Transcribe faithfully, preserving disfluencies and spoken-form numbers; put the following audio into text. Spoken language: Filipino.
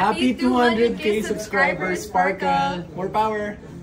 Happy two hundred K subscribers, Sparkle! More power!